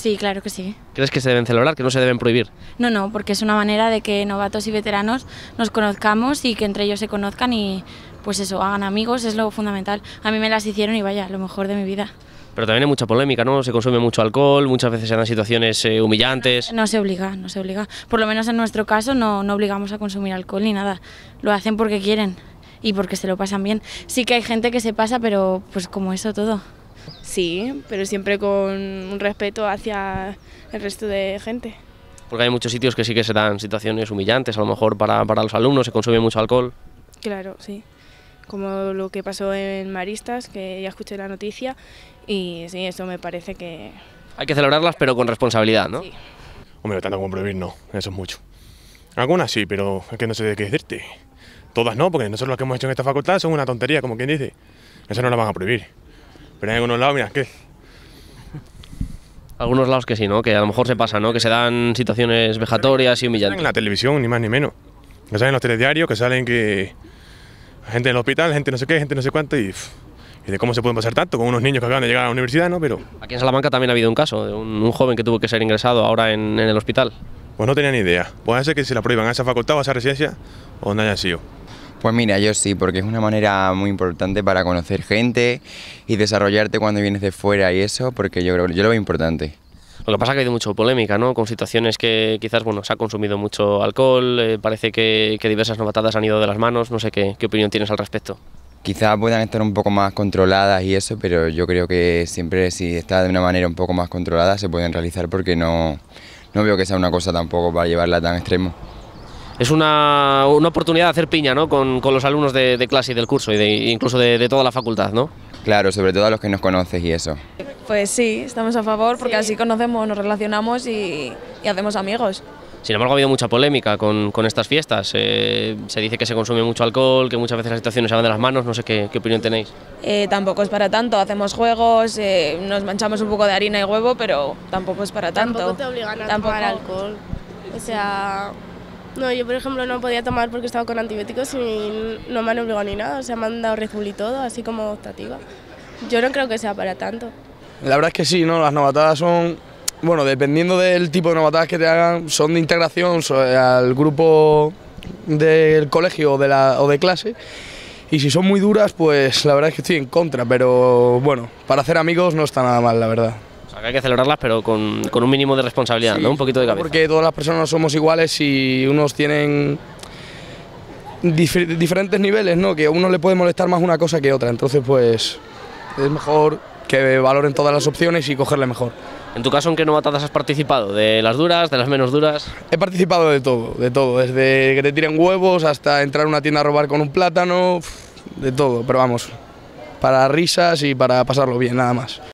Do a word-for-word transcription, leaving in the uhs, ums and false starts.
Sí, claro que sí. ¿Crees que se deben celebrar, que no se deben prohibir? No, no, porque es una manera de que novatos y veteranos nos conozcamos y que entre ellos se conozcan y pues eso, hagan amigos, es lo fundamental. A mí me las hicieron y vaya, lo mejor de mi vida. Pero también hay mucha polémica, ¿no? Se consume mucho alcohol, muchas veces se dan situaciones eh, humillantes. No se obliga, no se obliga. Por lo menos en nuestro caso no, no obligamos a consumir alcohol ni nada. Lo hacen porque quieren y porque se lo pasan bien. Sí que hay gente que se pasa, pero pues como eso todo. Sí, pero siempre con un respeto hacia el resto de gente. Porque hay muchos sitios que sí que se dan situaciones humillantes, a lo mejor para, para los alumnos, se consume mucho alcohol. Claro, sí. Como lo que pasó en Maristas, que ya escuché la noticia, y sí, eso me parece que... Hay que celebrarlas, pero con responsabilidad, ¿no? Sí. Hombre, tanto como prohibir no, eso es mucho. Algunas sí, pero es que no sé de qué decirte. Todas no, porque nosotros lo que hemos hecho en esta facultad son una tontería, como quien dice. Eso no la van a prohibir. Pero en algunos lados, mira, ¿qué? Algunos lados que sí, ¿no? Que a lo mejor se pasa, ¿no? Que se dan situaciones vejatorias y humillantes. En la televisión, ni más ni menos. Que salen los telediarios, que salen que... gente en el hospital, gente no sé qué, gente no sé cuánto, y, y de cómo se pueden pasar tanto con unos niños que acaban de llegar a la universidad, ¿no? Pero... Aquí en Salamanca también ha habido un caso de un, un joven que tuvo que ser ingresado ahora en, en el hospital. Pues no tenía ni idea. Puede ser que se la prohíban a esa facultad o a esa residencia o donde haya sido. Pues mira, yo sí, porque es una manera muy importante para conocer gente y desarrollarte cuando vienes de fuera y eso, porque yo creo, yo lo veo importante. Lo que pasa es que ha habido mucha polémica, ¿no? Con situaciones que quizás, bueno, se ha consumido mucho alcohol, eh, parece que, que diversas novatadas han ido de las manos, no sé qué, qué opinión tienes al respecto. Quizás puedan estar un poco más controladas y eso, pero yo creo que siempre si está de una manera un poco más controlada se pueden realizar porque no, no veo que sea una cosa tampoco para llevarla tan extremo. Es una, una oportunidad de hacer piña, ¿no? Con, con los alumnos de, de clase y del curso y de, incluso de, de toda la facultad, ¿no? Claro, sobre todo a los que nos conoces y eso. Pues sí, estamos a favor porque sí. Así conocemos, nos relacionamos y, y hacemos amigos. Sin embargo, ha habido mucha polémica con, con estas fiestas. Eh, se dice que se consume mucho alcohol, que muchas veces las situaciones se van de las manos. No sé qué, qué opinión tenéis. Eh, tampoco es para tanto, hacemos juegos, eh, nos manchamos un poco de harina y huevo, pero tampoco es para tanto. Tampoco te obligan a tampoco... tomar alcohol. O sea, no, yo por ejemplo no podía tomar porque estaba con antibióticos y no me han obligado ni nada. O sea, me han dado Red Bull y todo, así como optativa. Yo no creo que sea para tanto. La verdad es que sí, ¿no? Las novatadas son, bueno, dependiendo del tipo de novatadas que te hagan, son de integración al grupo del colegio o de, la, o de clase. Y si son muy duras, pues la verdad es que estoy en contra, pero bueno, para hacer amigos no está nada mal, la verdad. O sea, que hay que celebrarlas, pero con, con un mínimo de responsabilidad, sí, ¿no? Un poquito de cabeza. Porque todas las personas somos iguales y unos tienen dif diferentes niveles, ¿no? Que a uno le puede molestar más una cosa que otra, entonces pues es mejor que valoren todas las opciones y cogerle mejor. ¿En tu caso en qué novatadas has participado? ¿De las duras, de las menos duras? He participado de todo, de todo, desde que te tiren huevos hasta entrar a una tienda a robar con un plátano, de todo, pero vamos, para risas y para pasarlo bien, nada más.